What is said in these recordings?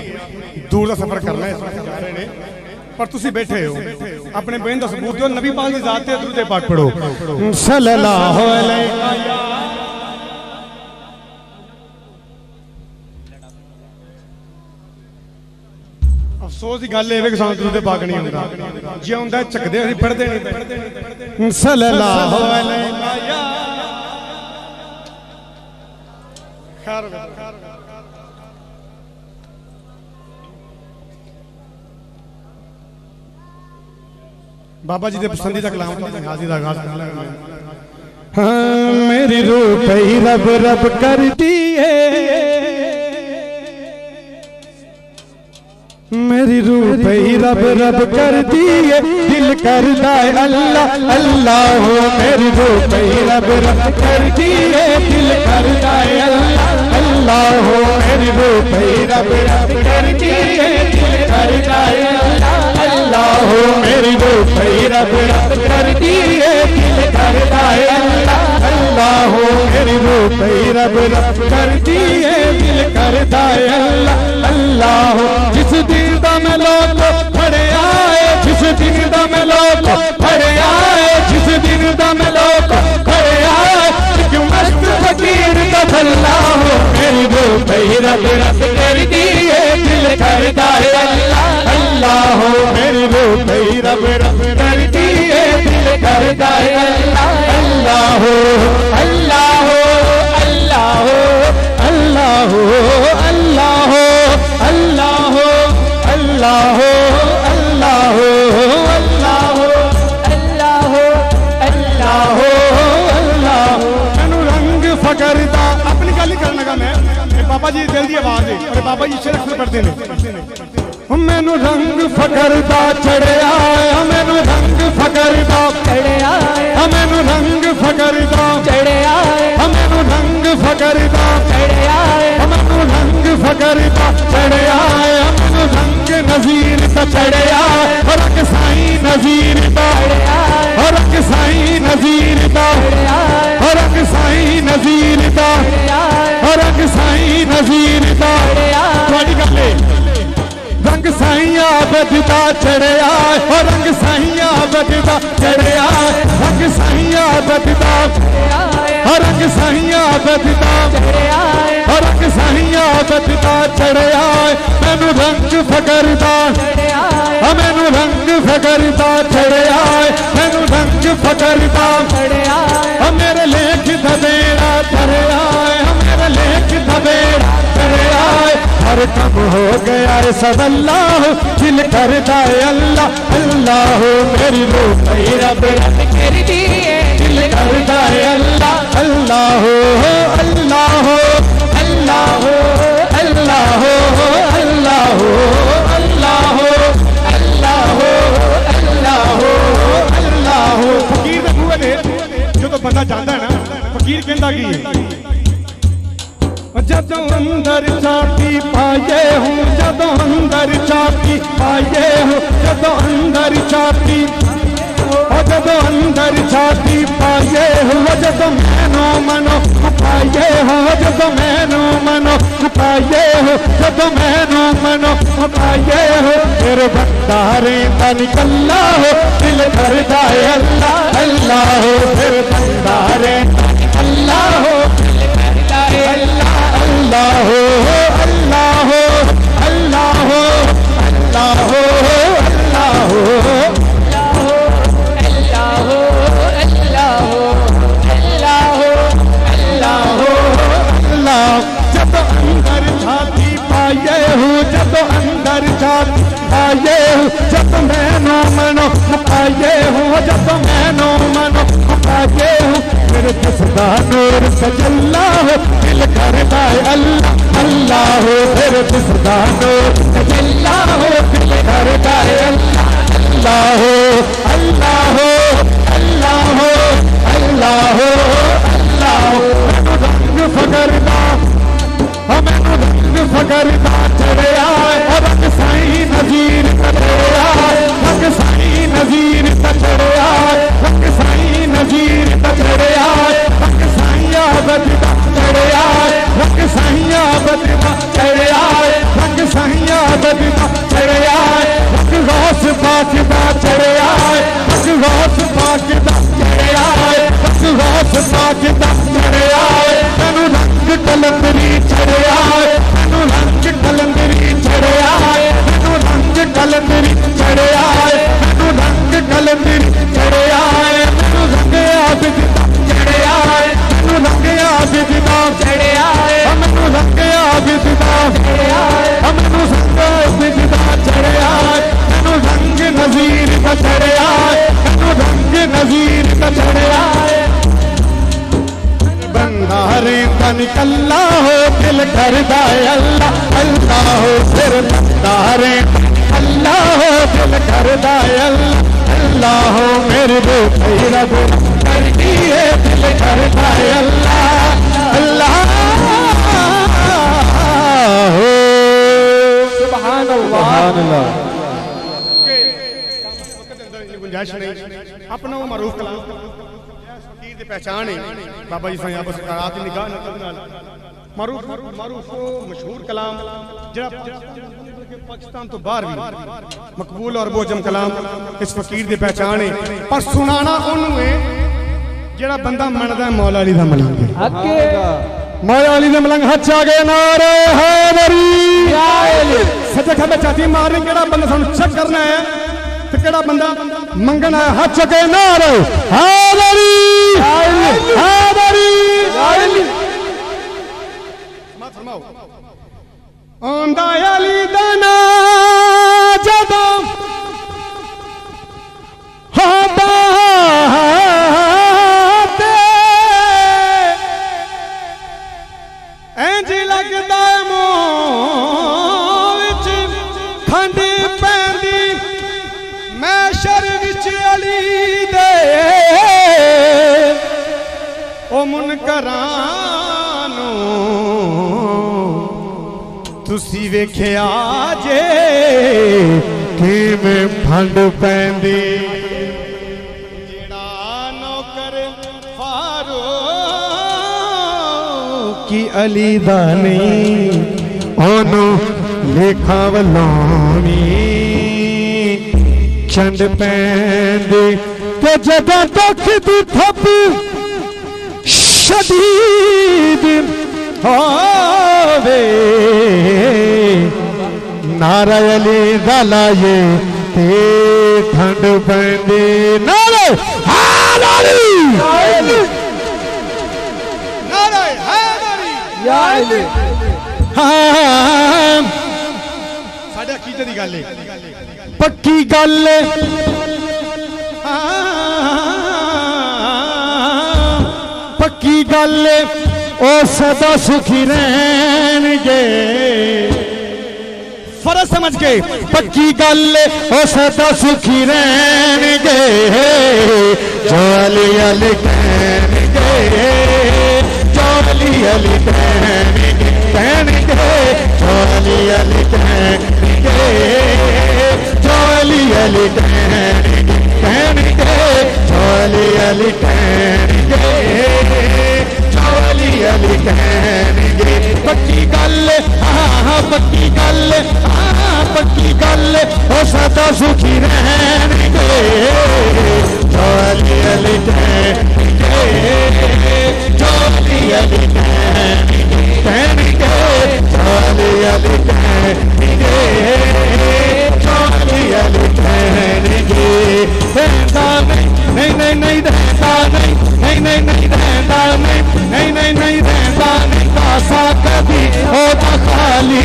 दूर का सफर करना है जा रहे ने पर तुसी बैठे हो अपने बहन का सबूत दो नबी पाक की जात ते दुरूद पाक पढ़ो सल्लल्लाहु अलैहि। अफसोस की गल है कि सानू दुरूद पाक नहीं हुंदा जे हुंदा झकदे असीं पढ़दे नहीं सल्लल्लाहु अलैहि। खैर बाबा जी के पसंदीदा कलाम हाजी दा आगाज करना है। हाँ मेरी रूह पे रब रब करती है, मेरी रूह पे रब रब करती है, दिल करता है अल्लाह अल्लाह हो। मेरी रूह पे रब रब करती है, दिल करता है अल्लाह अल्लाह हो। मेरी रूह पे रब रब करती है, दिल करता है अल्लाह अल्लाह हो। मेरी रूह पे रब रब करती है, दिल करता है अल्लाह अल्लाह हो। मेरी रूह पे रब रब करती है, दिल करता है अल्लाह अल्लाह हो। जिस दिन दा मैं लोग खड़े आए, जिस दिन दा मैं लोग खड़े आए, जिस दिन दा मैं लोग खड़े आए, क्यों मस्त फकीर का भला हो। मेरी रूह पे रब रब करती है, दिल करता है अल्लाह अल्लाह हो। मेरी रूह पे रब रब करती है, दिल करता है अल्लाह अल्लाह हो। अल्लाह हो अल्लाह हो अल्लाह हो अल्लाह हो अल्लाह हो अल्लाह हो अल्लाह हो अल्लाह हो अल्लाह हो अल्लाह हो अल्लाह हो। मैनू रंग फकरदा अपनी गल ही करने का मैं बाबा जी दिल की आवाज है और बाबा जी शेर अक्सर पढ़ते हैं। मैनू रंग फकरदा चढ़िया, मैनू रंग फकरदा चढ़िया, मैनू रंग फकरदा चढ़िया, मैनू रंग फकरदा चढ़िया, मैनू रंग फकरदा चढ़िया, मैनू रंग नज़ीर दा चढ़िया, रंग साईं नज़ीर दा, रंग साईं नज़ीर दा, रंग साईं नज़ीर दा, रंग साईं नज़ीर दा। थोड़ी गल रंग साइया बददा चढ़िया, रंग साइया बददा चढ़िया, रंग साइया बददा, रंग साइया बददा, रंग साइया बददा चढ़िया। मैनू रंग फकरदा, मैनू रंग फकरदा चढ़िया, मैनू रंग फकरदा चढ़िया। मेरे लेख दा बेड़ा चढ़िया, मेरे लेख दा बेड़ा चढ़िया। हर कम हो गया है सब अल्लाह, दिल करता है अल्लाह अल्लाह हो। मेरी रूह पे रब रब करती है, दिल करता है अल्लाह अल्लाह हो अल्लाह हो अल्लाह हो अल्लाह हो अल्लाह हो अल्लाह हो अल्लाह हो अल्लाह हो अल्लाह हो। फकीर दे मूंह ने जो तो बंदा जानदा है ना फकीर कहंदा की जदों अंदर चाटी पाए हूँ, जदों अंदर चाटी पाए हूँ, जदों अंदर चाटी, जदों अंदर चाटी पाए हूँ, जदों मैनो मनो पाए हूँ, जदों मैनो मनो पाए हूँ, जदों मैनो मनो पाए हूँ। मेरे भंडारे का निकल्ला हो, दिल करता है अल्लाह अल्लाह हो। मेरे भंडारे का निकल्ला हो, दिल करता है अल्लाह अल्लाह हो अल्लाह हो अल्लाह हो अल्लाह हो अल्लाह हो अल्लाह हो अल्लाह हो अल्लाह हो अल्लाह हो अल्लाह। जब अंदर छाती पाए हूँ, जब अंदर छाती पाए हूँ, जब मैनो मनो पाए हूँ, जब मैनो मनो पाए हूँ। मेरे जिसदा नूर सजल्ला हो, दिल करता है अल्लाह अल्लाह हो। मेरे जिसदा नूर सजल्ला हो, दिल करता है अल्लाह अल्लाह हो अल्लाह हो अल्लाह हो अल्लाह हो अल्लाह हो। मैनू रंग फकरदा, मैनू रंग फकरदा चढ़िया, रंग साईं नज़ीर चढ़िया, रंग साईं नज़ीर चढ़िया, रंग साईं नज़ीर चढ़िया, रंग साईया बददा चढ़िया, रंग साईया बददा चढ़िया, रंग साईया कर तारे अल्लाह हो दिल करदा अल्लाह हो मेरे रुपए रब कर दिए दिल करदा अल्लाह अल्लाह हो सुभान अल्लाह गुंजाइश नहीं अपना मारूफ कलाम फकीर दी पहचान है बाबा जी साईं आप सकारात निगाह नाल मारूफ मशहूर कलाम जरा पाकिस्तान तो बाहर भी मकबूल और बोजम कलाम इस फकीर दी पहचान है पर सुनाना ओनू है जेड़ा बंदा मनदा है मौला अली दा मलंग मौला अली दा मलंग हच आ गए नारे हैदरी सच्चे खबे चाती मारने केड़ा बंदा सानू चेक करना है ते केड़ा बंदा मंगना है हच के नारे हैदरी हैदरी मत फरमाओ आंदा अली दा ना जदों हादा ते इंज लगदा मूंह विच खंड पैंदी मैशर विच अली दे ओ मुनकरां नूं तुसी वेख्या जे किवें फंड पैंदी जेड़ा नौकर फारूक की अली दा नहीं ओनू लेखा वलों चंड पैंदी ते जदों दुख दी थप शदीद होवे नारा अली दा लाए ते ठंड पैंदी नारे हैदरी नारे हैदरी या अली हां साडे अकीदे दी गल है पक्की गल पक्की गल ओ सदा सुखी रहणगे फर्ज समझ के पक्की गल ओ सदा सुखी रहणगे जो अली अली कहणगे जो अली अली कहणगे जो अली अली कहणगे जो अली अली कहणगे जो अली अली कहणगे अली अली कहणगे पक्की गल हाँ पक्की गल हाँ पक्की गल ओ सदा सुखी रहणगे जो अली अली कहणगे जो अली अली कहणगे जो अली अली कहणगे जो अली अली कहणगे रहता नहीं नहीं नहीं रहता नहीं नहीं नहीं नहीं रहता नहीं नहीं नहीं नहीं रहता नहीं कासा कभी होता खाली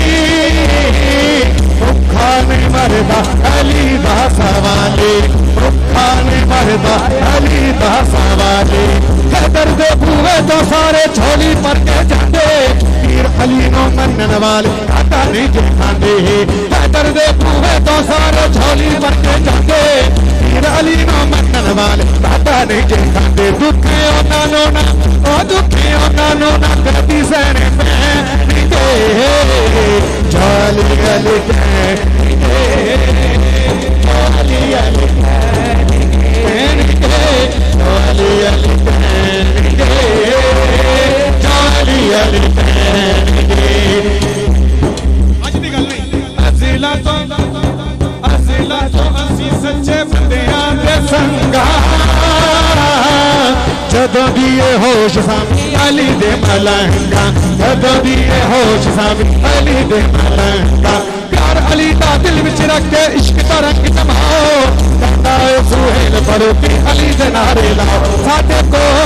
भुखा नहीं मरदा अली दा सवाली भुखा नहीं मरदा अली दा सवाली दर्द बूहे तो सारे झोली पर के जाते पीर अली नो मनन वाले काटा नहीं जिखांदे दर्द बूहे तो सारे झोली पर के जाते पीर अली नो मनन वाले काटा नहीं जिखांदे दुखे ओना ना ओ दुखे ओना ना गति सहने पैणगे जाली अली कहणगे जाली अली कहणगे जाली अली कहणगे जाली अली कहणगे अज दी गल नहीं अज़ीला तो असी सच्चे बंदियां दे संगा जदों भी ये होश सामी अली दे मलंगा जदों भी ये होश सामी अली दे मलंगा प्यार अली दा दिल विच रख के इश्क दा रंग जमाओ कहंदा ए सुहेल पढ़ो कि अली दे नारे लाओ साडे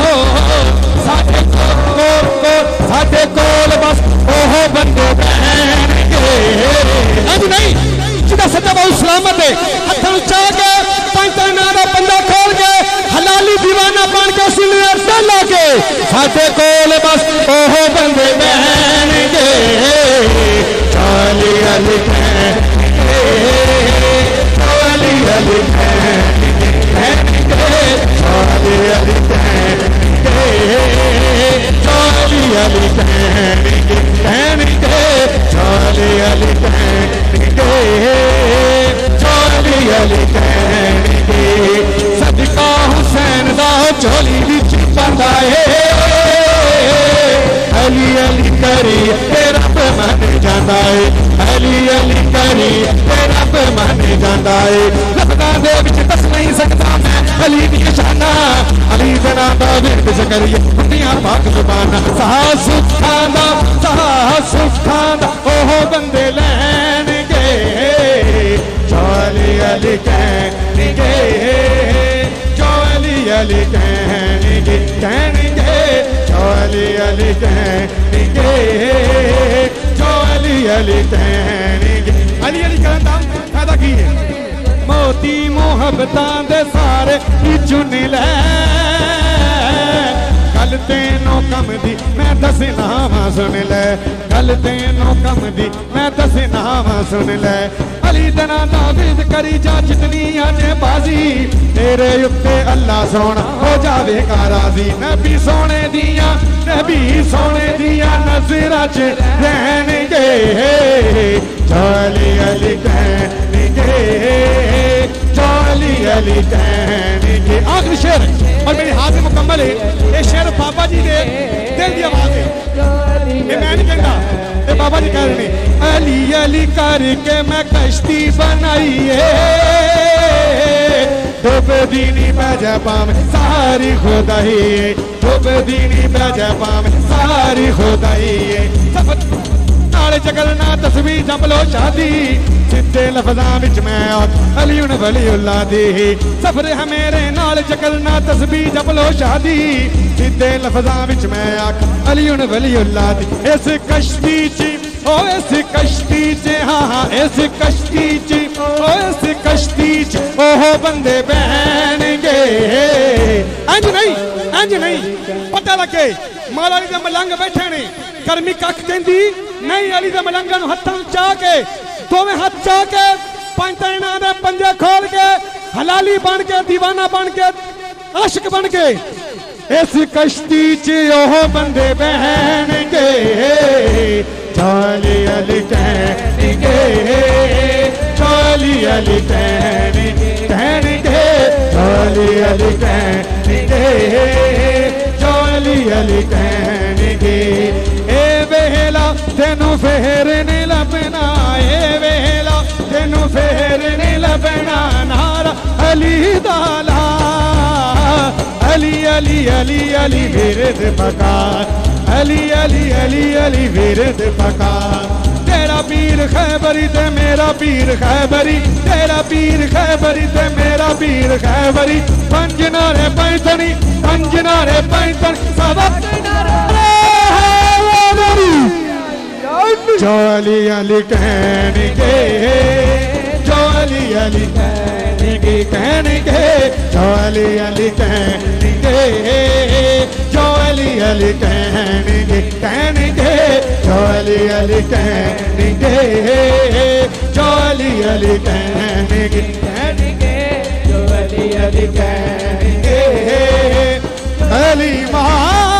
कोल बस ओहो बंदे बहणगे अज नहीं जिदा सच्चा बहुत सलामत है हथों चा के पंज नाम दा बंदा खोल के हलाली दीवाना बन के सीने से ला के साडे कोल बस ओहो बंदे बहणगे जाली अली अली अली करी तेरा पे मन जाता है, अली अली करी तेरा पे मन जाता है। लफ्ज़ां दे विच दस नहीं सकता मैं अली दी शाना, अली दे नाम दा विरद करिए दुनिया पाक जुबाना। साह सुखां दा ओह बंदे लैणगे, जो अली अली कहणगे, जो अली अली कहणगे, कहणगे जो अली अली कहणगे, जो अली अली कहणगे। अली अली कहण दा फायदा की है? मोती मोहब्बतां दे सारे चुन लै, गल तेनों कम दी मैं दसना वा सुन लै, गल तेनों कम दी मैं दसना वा सुन लै। अली तना दाविद करी जा जितनी आजे बाजी, तेरे उत्ते अल्लाह सोना हो जावेगा राजी। नबी सोने दिया नजरा च रहणगे, जो अली अली कहणगे, जो अली अली कहणगे। आखिरी शेर और मेरे हाथ में मुकम्मल है ये शेर, बाबा जी ने दिल की आवाज है, ये मैं नहीं कहता, ये बाबा जी कह रहे हैं। अली अली करके मैं कश्ती बनाई है, डूबे दीनी बैजपा में सारी खुदाई, डूबे दीनी बैजपा में सारी खुदाई। नाले चकलना तस्वीर जमलो शादी, सिद्धे लफ्ज़ां विच मैं अली वलीउल्लाह दी। सफर है मेरे नाल चकलना तस्वीर जमलो शादी, सिद्धे लफ्ज़ां विच मैं अली वलीउल्लाह दी। इस कश्ती च ओ इस कश्ती च, हाँ इस कश्ती च, ओ इस कश्ती च ओह बंदे बहणगे। इंज नहीं पता लगे मौला अली दे मलंग बैठे ने, करमी कख कहंदी नहीं, अली दे मलंगां नूं हत्थां चाह के, दोवें हाथ चाह के, पंज तैनां दे पंजे खोल के, हलाली बन के, दीवाना बन के, आशिक बन के, इस कश्ती च ओह बंदे बहणगे। जो अली अली कहणगे, जो अली अली कहणगे, कहणगे जो अली अली कहणगे, जो अली अली कहणगे। ए वेला तेनू फेरने लबना, ए वेला तेनू फेरने लबना, नारा अली दाला, अली अली अली अली विरद पकार, अली अली अली अली विरद पकार। तेरा पीर खैबरी ते मेरा पीर खैबरी, तेरा पीर खैबरी ते मेरा पीर खैबरी। पंजनारे पैंतनी, पंजनारे पैंतनी, सबक जो अली अली कहणगे, जो अली अली कहणगे, कहणगे जो अली अली कहणगे, जो अली अली कहणगे, कहणगे जो अली अली कहणगे, जो अली अली कहणगे, कहणगे जो अली अली कहणगे। अली